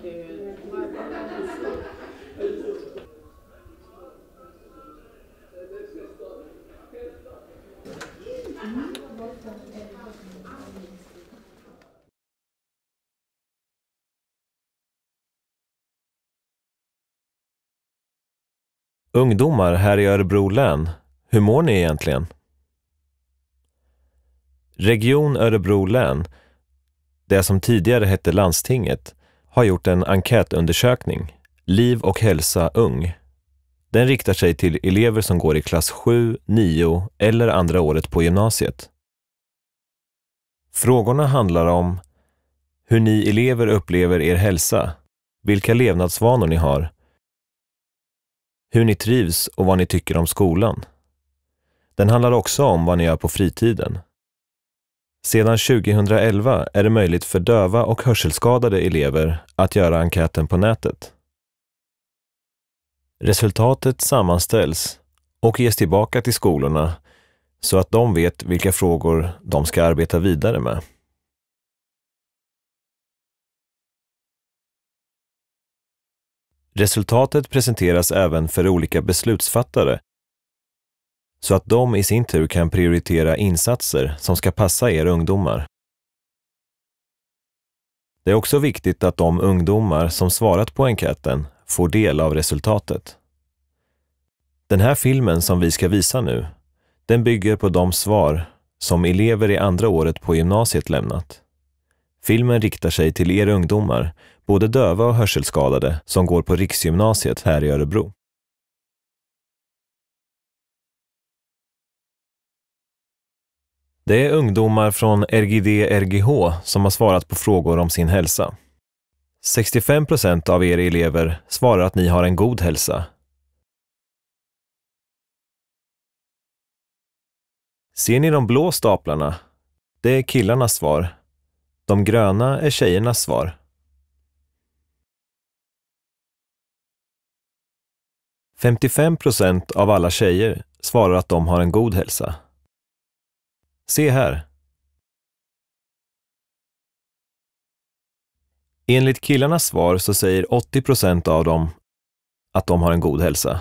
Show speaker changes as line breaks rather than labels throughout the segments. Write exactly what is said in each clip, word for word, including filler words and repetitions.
Ungdomar här i Örebro län, hur mår ni egentligen? Region Örebro län, det som tidigare hette landstinget, har gjort en enkätundersökning, Liv och hälsa ung. Den riktar sig till elever som går i klass sju, nio eller andra året på gymnasiet. Frågorna handlar om hur ni elever upplever er hälsa, vilka levnadsvanor ni har, hur ni trivs och vad ni tycker om skolan. Den handlar också om vad ni gör på fritiden. Sedan tjugohundraelva är det möjligt för döva och hörselskadade elever att göra enkäten på nätet. Resultatet sammanställs och ges tillbaka till skolorna så att de vet vilka frågor de ska arbeta vidare med. Resultatet presenteras även för olika beslutsfattare så att de i sin tur kan prioritera insatser som ska passa er ungdomar. Det är också viktigt att de ungdomar som svarat på enkäten får del av resultatet. Den här filmen som vi ska visa nu, den bygger på de svar som elever i andra året på gymnasiet lämnat. Filmen riktar sig till er ungdomar, både döva och hörselskadade, som går på Riksgymnasiet här i Örebro. Det är ungdomar från R G D R G H som har svarat på frågor om sin hälsa. sextiofem procent av er elever svarar att ni har en god hälsa. Ser ni de blå staplarna? Det är killarnas svar. De gröna är tjejernas svar. femtiofem procent av alla tjejer svarar att de har en god hälsa. Se här. Enligt killarnas svar så säger åttio procent av dem att de har en god hälsa.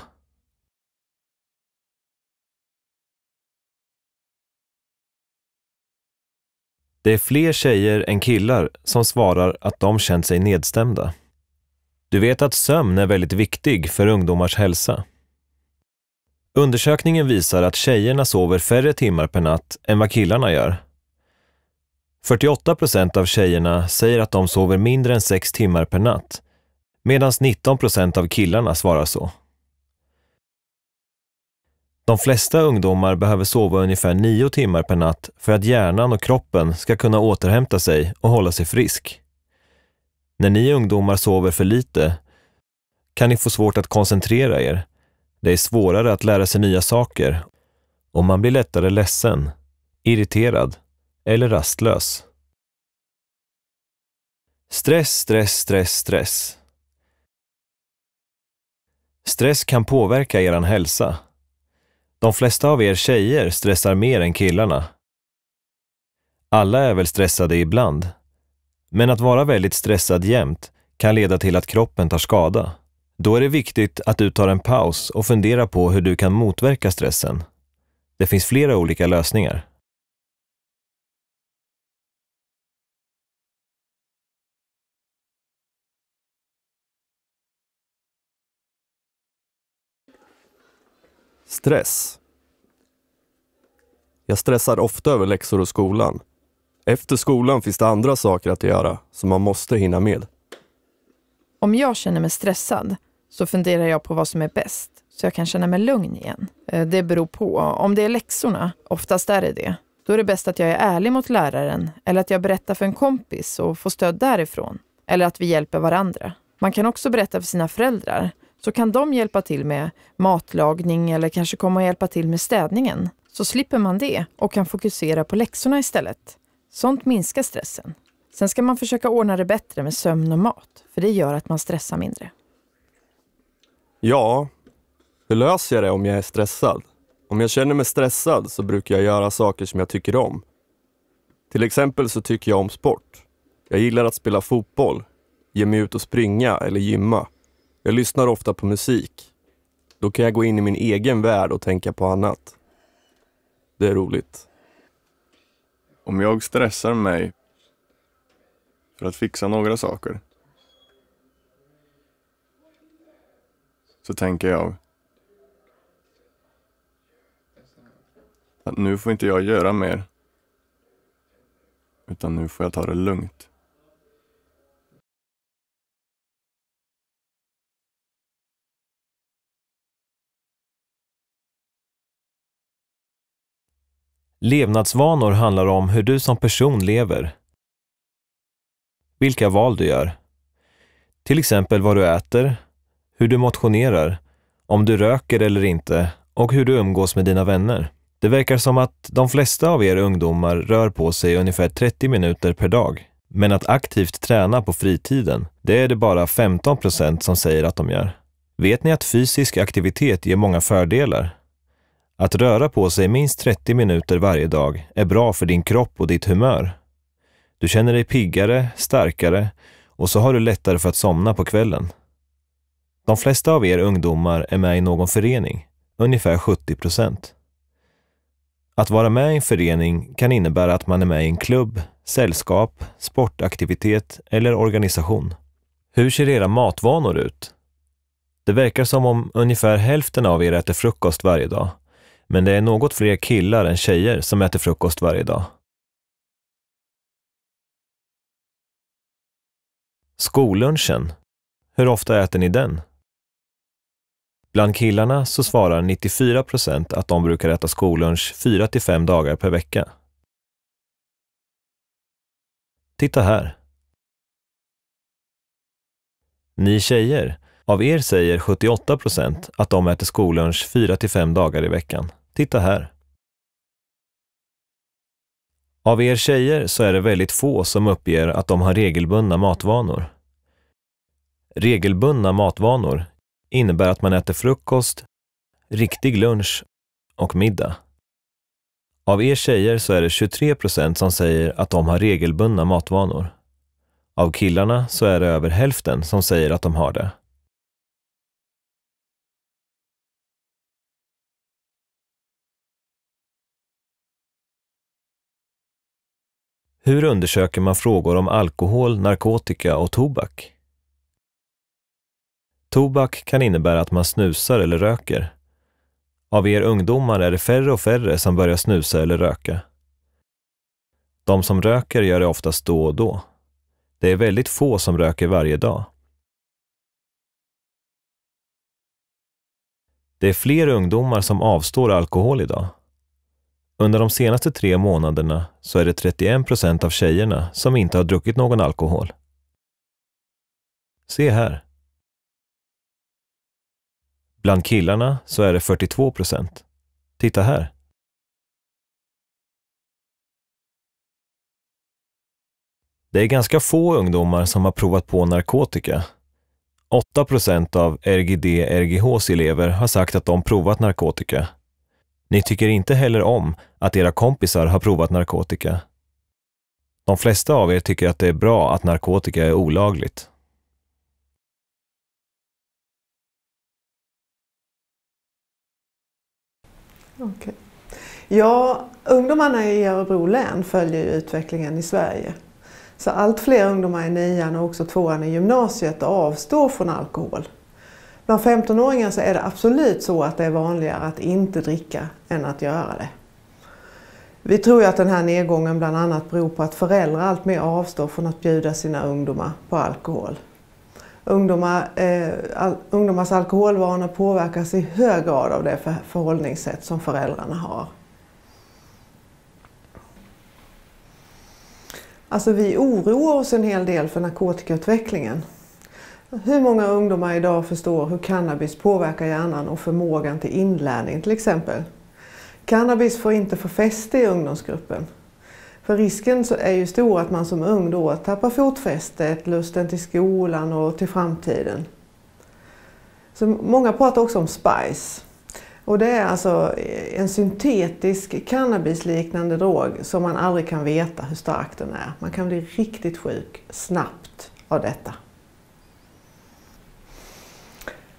Det är fler tjejer än killar som svarar att de känt sig nedstämda. Du vet att sömn är väldigt viktig för ungdomars hälsa. Undersökningen visar att tjejerna sover färre timmar per natt än vad killarna gör. fyrtioåtta procent av tjejerna säger att de sover mindre än sex timmar per natt, medan nitton procent av killarna svarar så. De flesta ungdomar behöver sova ungefär nio timmar per natt för att hjärnan och kroppen ska kunna återhämta sig och hålla sig frisk. När ni ungdomar sover för lite kan ni få svårt att koncentrera er. Det är svårare att lära sig nya saker och man blir lättare ledsen, irriterad eller rastlös. Stress, stress, stress, stress. Stress kan påverka er hälsa. De flesta av er tjejer stressar mer än killarna. Alla är väl stressade ibland. Men att vara väldigt stressad jämt kan leda till att kroppen tar skada. Då är det viktigt att du tar en paus och funderar på hur du kan motverka stressen. Det finns flera olika lösningar.
Stress. Jag stressar ofta över läxor och skolan. Efter skolan finns det andra saker att göra som man måste hinna med.
Om jag känner mig stressad så funderar jag på vad som är bäst så jag kan känna mig lugn igen. Det beror på. Om det är läxorna, oftast är det det. Då är det bäst att jag är ärlig mot läraren eller att jag berättar för en kompis och får stöd därifrån. Eller att vi hjälper varandra. Man kan också berätta för sina föräldrar. Så kan de hjälpa till med matlagning eller kanske komma och hjälpa till med städningen. Så slipper man det och kan fokusera på läxorna istället. Sånt minskar stressen. Sen ska man försöka ordna det bättre med sömn och mat. För det gör att man stressar mindre.
Ja, hur löser jag det om jag är stressad? Om jag känner mig stressad så brukar jag göra saker som jag tycker om. Till exempel så tycker jag om sport. Jag gillar att spela fotboll. ge mig ut och springa eller gymma. Jag lyssnar ofta på musik. Då kan jag gå in i min egen värld och tänka på annat. Det är roligt.
Om jag stressar mig för att fixa några saker, så tänker jag att nu får inte jag göra mer, utan nu får jag ta det lugnt.
Levnadsvanor handlar om hur du som person lever. Vilka val du gör. Till exempel vad du äter, hur du motionerar, om du röker eller inte och hur du umgås med dina vänner. Det verkar som att de flesta av er ungdomar rör på sig ungefär trettio minuter per dag. Men att aktivt träna på fritiden, det är det bara femton procent som säger att de gör. Vet ni att fysisk aktivitet ger många fördelar? Att röra på sig minst trettio minuter varje dag är bra för din kropp och ditt humör. Du känner dig piggare, starkare och så har du lättare för att somna på kvällen. De flesta av er ungdomar är med i någon förening, ungefär sjuttio procent. Att vara med i en förening kan innebära att man är med i en klubb, sällskap, sportaktivitet eller organisation. Hur ser era matvanor ut? Det verkar som om ungefär hälften av er äter frukost varje dag. Men det är något fler killar än tjejer som äter frukost varje dag. Skollunchen. Hur ofta äter ni den? Bland killarna så svarar nittiofyra procent att de brukar äta skollunch fyra till fem dagar per vecka. Titta här. Ni tjejer, av er säger sjuttioåtta procent att de äter skollunch fyra till fem dagar i veckan. Titta här. Av er tjejer så är det väldigt få som uppger att de har regelbundna matvanor. Regelbundna matvanor innebär att man äter frukost, riktig lunch och middag. Av er tjejer så är det tjugotre procent som säger att de har regelbundna matvanor. Av killarna så är det över hälften som säger att de har det. Hur undersöker man frågor om alkohol, narkotika och tobak? Tobak kan innebära att man snusar eller röker. Av er ungdomar är det färre och färre som börjar snusa eller röka. De som röker gör det oftast då och då. Det är väldigt få som röker varje dag. Det är fler ungdomar som avstår alkohol idag. Under de senaste tre månaderna så är det trettioen procent av tjejerna som inte har druckit någon alkohol. Se här. Bland killarna så är det fyrtiotvå procent. Titta här. Det är ganska få ungdomar som har provat på narkotika. åtta procent av R G D R G H:s elever har sagt att de provat narkotika. Ni tycker inte heller om att era kompisar har provat narkotika. De flesta av er tycker att det är bra att narkotika är olagligt.
Okay. Ja, ungdomarna i Örebro län följer ju utvecklingen i Sverige. Så allt fler ungdomar i nian och också tvåan i gymnasiet avstår från alkohol. Bland femtonåringar så är det absolut så att det är vanligare att inte dricka än att göra det. Vi tror ju att den här nedgången bland annat beror på att föräldrar allt mer avstår från att bjuda sina ungdomar på alkohol. Ungdomar, eh, all, ungdomars alkoholvanor påverkas i hög grad av det för, förhållningssätt som föräldrarna har. Alltså vi oroar oss en hel del för narkotikautvecklingen. Hur många ungdomar idag förstår hur cannabis påverkar hjärnan och förmågan till inlärning till exempel? Cannabis får inte få fäste i ungdomsgruppen. För risken så är ju stor att man som ung då tappar fotfästet, lusten till skolan och till framtiden. Så många pratar också om Spice. Och det är alltså en syntetisk cannabisliknande drog som man aldrig kan veta hur stark den är. Man kan bli riktigt sjuk snabbt av detta.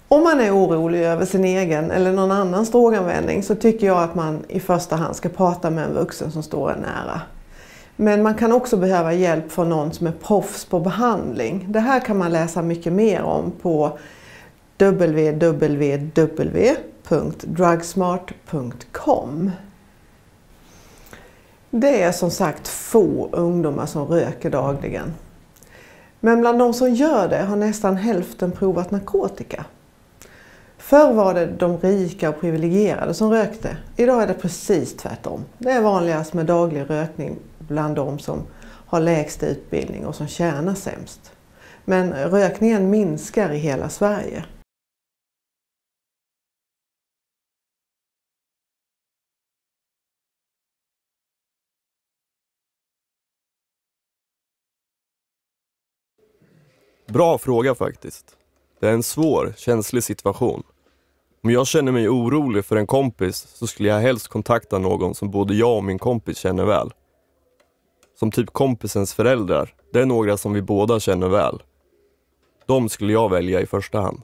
Om man är orolig över sin egen eller någon annans droganvändning så tycker jag att man i första hand ska prata med en vuxen som står en nära. Men man kan också behöva hjälp från någon som är proffs på behandling. Det här kan man läsa mycket mer om på w w w punkt drugsmart punkt com. Det är som sagt få ungdomar som röker dagligen. Men bland de som gör det har nästan hälften provat narkotika. Förr var det de rika och privilegierade som rökte. Idag är det precis tvärtom. Det är vanligast med daglig rökning bland de som har lägst utbildning och som tjänar sämst. Men rökningen minskar i hela Sverige.
Bra fråga faktiskt. Det är en svår, känslig situation. Om jag känner mig orolig för en kompis så skulle jag helst kontakta någon som både jag och min kompis känner väl. Som typ kompisens föräldrar. Det är några som vi båda känner väl. De skulle jag välja i första hand.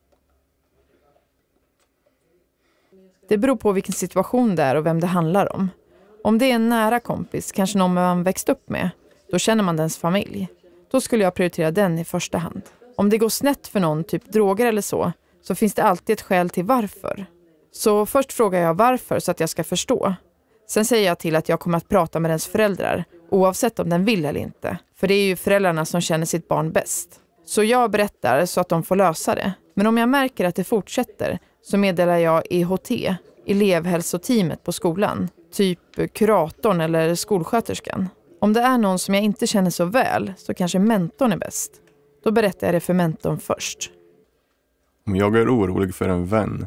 Det beror på vilken situation det är och vem det handlar om. Om det är en nära kompis, kanske någon man växt upp med, då känner man dens familj. Då skulle jag prioritera den i första hand. Om det går snett för någon, typ droger eller så, så finns det alltid ett skäl till varför. Så först frågar jag varför så att jag ska förstå. Sen säger jag till att jag kommer att prata med dens föräldrar, oavsett om den vill eller inte. För det är ju föräldrarna som känner sitt barn bäst. Så jag berättar så att de får lösa det. Men om jag märker att det fortsätter så meddelar jag E H T, elevhälsoteamet på skolan. Typ kuratorn eller skolsköterskan. Om det är någon som jag inte känner så väl så kanske mentorn är bäst. Då berättar jag det för mentorn först.
Om jag är orolig för en vän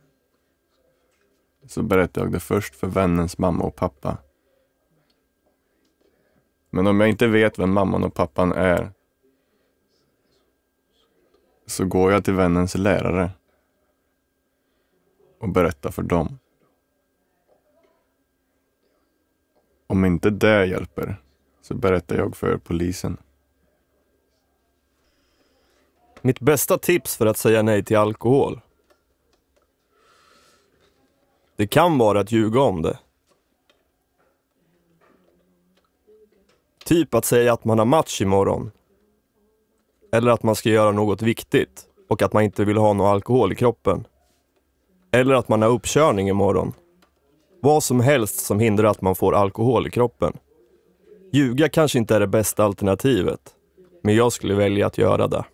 så berättar jag det först för vännens mamma och pappa. Men om jag inte vet vem mamman och pappan är så går jag till vännens lärare och berättar för dem. Om inte det hjälper så berättar jag för polisen.
Mitt bästa tips för att säga nej till alkohol. Det kan vara att ljuga om det. Typ att säga att man har match imorgon. Eller att man ska göra något viktigt och att man inte vill ha någon alkohol i kroppen. Eller att man har uppkörning imorgon. Vad som helst som hindrar att man får alkohol i kroppen. Ljuga kanske inte är det bästa alternativet, men jag skulle välja att göra det.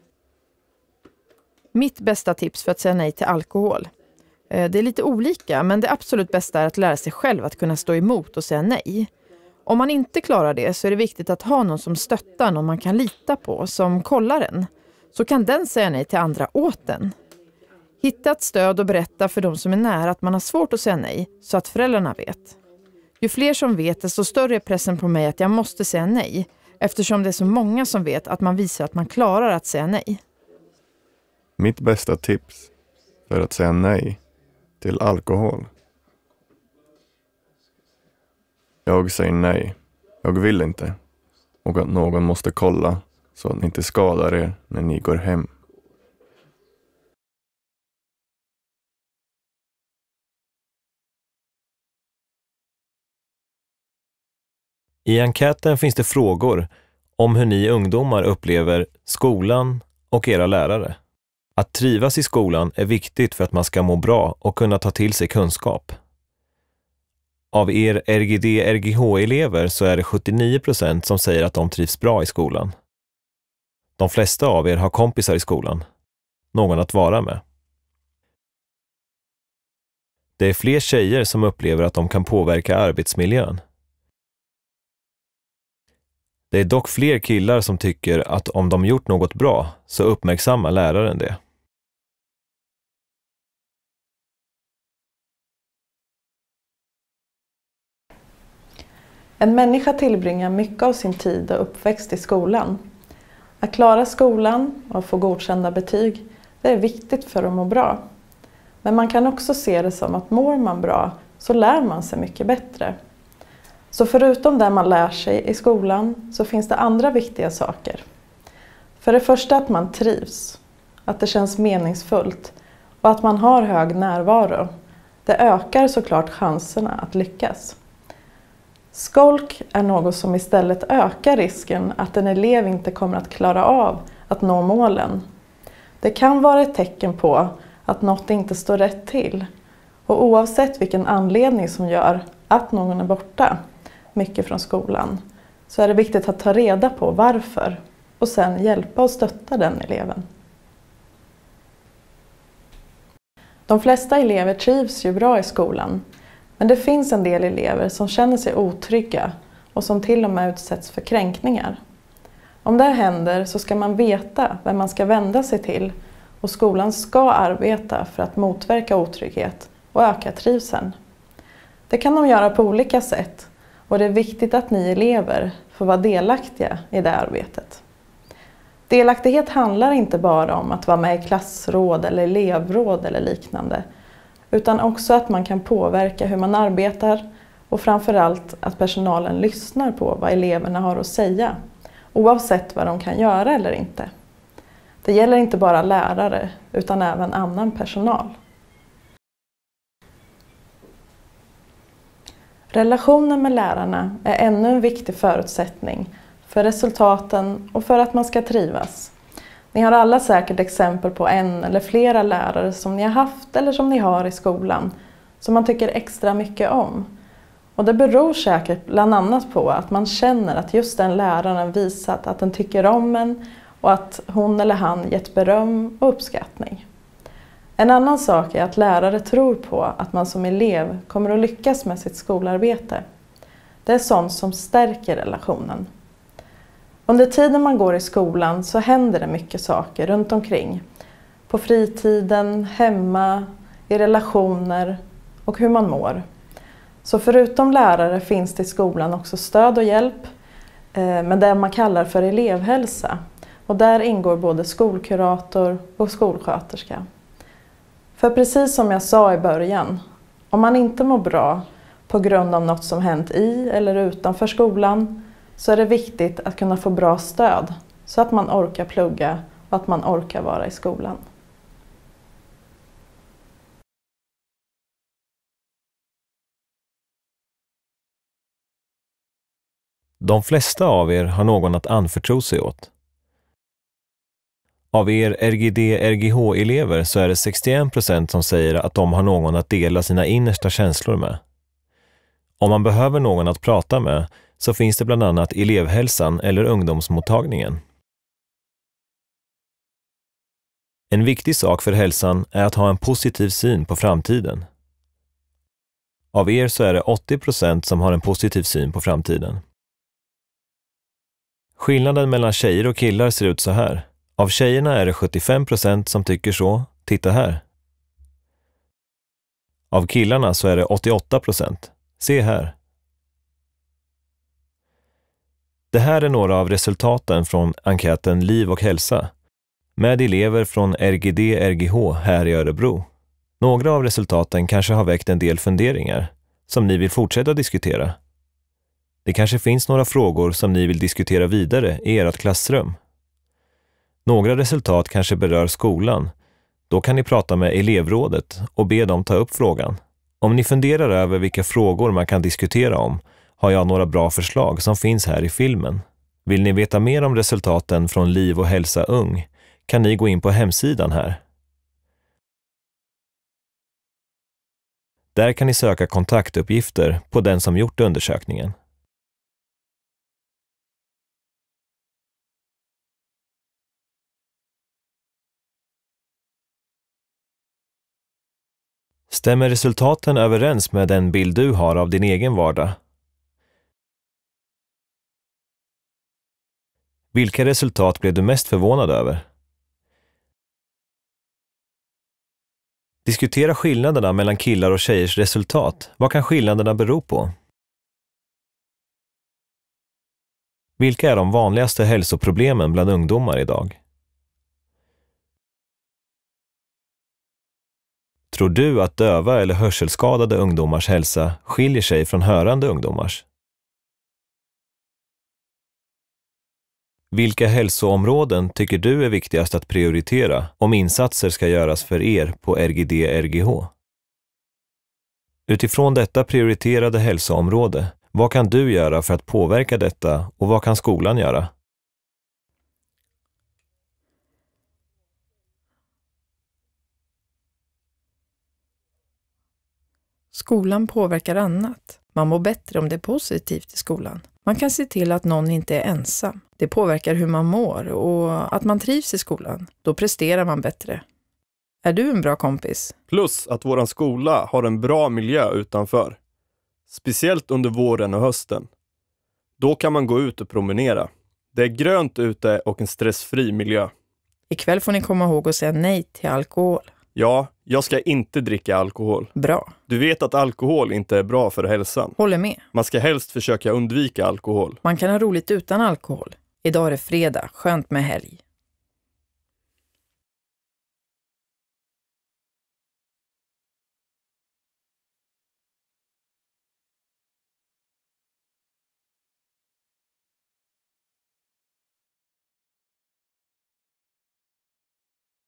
Mitt bästa tips för att säga nej till alkohol. Det är lite olika, men det absolut bästa är att lära sig själv att kunna stå emot och säga nej. Om man inte klarar det så är det viktigt att ha någon som stöttar, någon man kan lita på, som kollar en. Så kan den säga nej till andra åt den. Hitta ett stöd och berätta för de som är nära att man har svårt att säga nej, så att föräldrarna vet. Ju fler som vet, desto större är pressen på mig att jag måste säga nej, eftersom det är så många som vet att man visar att man klarar att säga nej.
Mitt bästa tips för att säga nej till alkohol. Jag säger nej. Jag vill inte. Och att någon måste kolla så att ni inte skadar er när ni går hem.
I enkäten finns det frågor om hur ni ungdomar upplever skolan och era lärare. Att trivas i skolan är viktigt för att man ska må bra och kunna ta till sig kunskap. Av er R G D R G H-elever så är det sjuttionio procent som säger att de trivs bra i skolan. De flesta av er har kompisar i skolan. Någon att vara med. Det är fler tjejer som upplever att de kan påverka arbetsmiljön. Det är dock fler killar som tycker att om de gjort något bra så uppmärksammar läraren det.
En människa tillbringar mycket av sin tid och uppväxt i skolan. Att klara skolan och få godkända betyg, det är viktigt för att må bra. Men man kan också se det som att mår man bra så lär man sig mycket bättre. Så förutom det man lär sig i skolan så finns det andra viktiga saker. För det första att man trivs. att det känns meningsfullt och att man har hög närvaro. Det ökar såklart chanserna att lyckas. Skolk är något som istället ökar risken att en elev inte kommer att klara av att nå målen. Det kan vara ett tecken på att något inte står rätt till. Och oavsett vilken anledning som gör att någon är borta mycket från skolan, så är det viktigt att ta reda på varför och sedan hjälpa och stötta den eleven. De flesta elever trivs ju bra i skolan, men det finns en del elever som känner sig otrygga och som till och med utsätts för kränkningar. Om det händer så ska man veta vem man ska vända sig till, och skolan ska arbeta för att motverka otrygghet och öka trivseln. Det kan de göra på olika sätt, och det är viktigt att ni elever får vara delaktiga i det arbetet. Delaktighet handlar inte bara om att vara med i klassråd eller elevråd eller liknande, utan också att man kan påverka hur man arbetar och framförallt att personalen lyssnar på vad eleverna har att säga, oavsett vad de kan göra eller inte. Det gäller inte bara lärare utan även annan personal. Relationen med lärarna är ännu en viktig förutsättning för resultaten och för att man ska trivas. Ni har alla säkert exempel på en eller flera lärare som ni har haft eller som ni har i skolan som man tycker extra mycket om. Och det beror säkert bland annat på att man känner att just den läraren visat att den tycker om en och att hon eller han gett beröm och uppskattning. En annan sak är att lärare tror på att man som elev kommer att lyckas med sitt skolarbete. Det är sånt som stärker relationen. Under tiden man går i skolan så händer det mycket saker runt omkring. På fritiden, hemma, i relationer och hur man mår. Så förutom lärare finns det i skolan också stöd och hjälp med det man kallar för elevhälsa. Och där ingår både skolkurator och skolsköterska. För precis som jag sa i början, om man inte mår bra på grund av något som hänt i eller utanför skolan, så är det viktigt att kunna få bra stöd så att man orkar plugga och att man orkar vara i skolan.
De flesta av er har någon att anförtro sig åt. Av er R G D R G H-elever så är det sextioen procent som säger att de har någon att dela sina innersta känslor med. Om man behöver någon att prata med så finns det bland annat elevhälsan eller ungdomsmottagningen. En viktig sak för hälsan är att ha en positiv syn på framtiden. Av er så är det åttio procent som har en positiv syn på framtiden. Skillnaden mellan tjejer och killar ser ut så här. Av tjejerna är det sjuttiofem procent som tycker så, titta här. Av killarna så är det åttioåtta procent, se här. Det här är några av resultaten från enkäten Liv och hälsa med elever från R G D R G H här i Örebro. Några av resultaten kanske har väckt en del funderingar som ni vill fortsätta diskutera. Det kanske finns några frågor som ni vill diskutera vidare i ert klassrum. Några resultat kanske berör skolan. Då kan ni prata med elevrådet och be dem ta upp frågan. Om ni funderar över vilka frågor man kan diskutera om har jag några bra förslag som finns här i filmen. Vill ni veta mer om resultaten från Liv och hälsa ung kan ni gå in på hemsidan här. Där kan ni söka kontaktuppgifter på den som gjort undersökningen. Stämmer resultaten överens med den bild du har av din egen vardag? Vilka resultat blev du mest förvånad över? Diskutera skillnaderna mellan killar och tjejers resultat. Vad kan skillnaderna bero på? Vilka är de vanligaste hälsoproblemen bland ungdomar idag? Tror du att döva eller hörselskadade ungdomars hälsa skiljer sig från hörande ungdomars? Vilka hälsoområden tycker du är viktigast att prioritera om insatser ska göras för er på R G D R G H? Utifrån detta prioriterade hälsoområde, vad kan du göra för att påverka detta och vad kan skolan göra?
Skolan påverkar annat. Man mår bättre om det är positivt i skolan. Man kan se till att någon inte är ensam. Det påverkar hur man mår och att man trivs i skolan. Då presterar man bättre. Är du en bra kompis?
Plus att våran skola har en bra miljö utanför. Speciellt under våren och hösten. Då kan man gå ut och promenera. Det är grönt ute och en stressfri miljö.
Ikväll får ni komma ihåg att säga nej till alkohol.
Ja, jag ska inte dricka alkohol.
Bra.
Du vet att alkohol inte är bra för hälsan.
Håller med.
Man ska helst försöka undvika alkohol.
Man kan ha roligt utan alkohol. Idag är det fredag, skönt med helg.